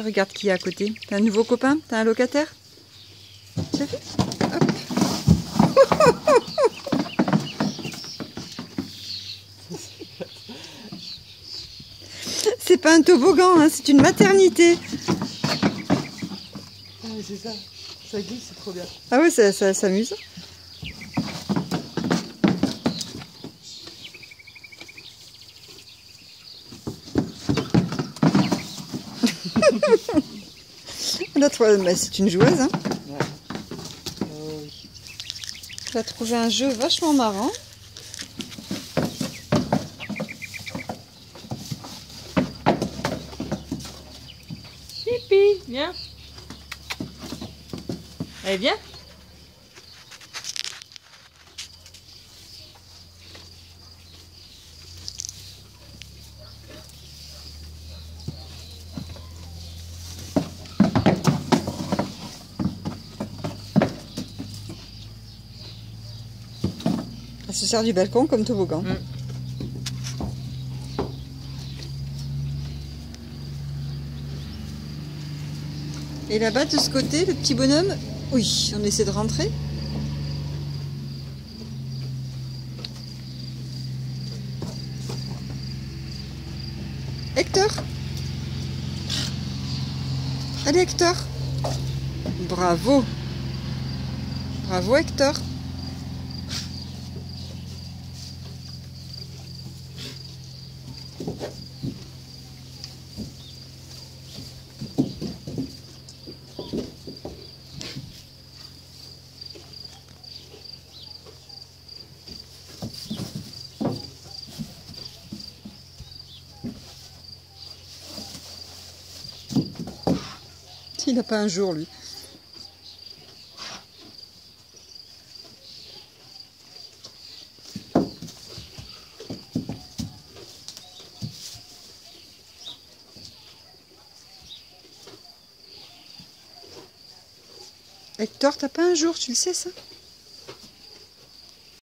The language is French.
regarde qui est à côté. T'as un nouveau copain? T'as un locataire? T'as vu? Hop. C'est pas un toboggan, hein, c'est une maternité. Ah mais c'est ça. Ça glisse, c'est trop bien. Ah ouais, ça s'amuse. Mais c'est une joueuse, hein. Ouais. Oui. Elle a trouvé un jeu vachement marrant. Chipi, viens. Allez, viens. Elle se sert du balcon comme toboggan. Et là-bas, de ce côté, le petit bonhomme, oui, on essaie de rentrer. Hector. Allez, Hector. Bravo. Bravo, Hector. Il n'a pas un jour, lui. Hector, t'as pas un jour, tu le sais ça?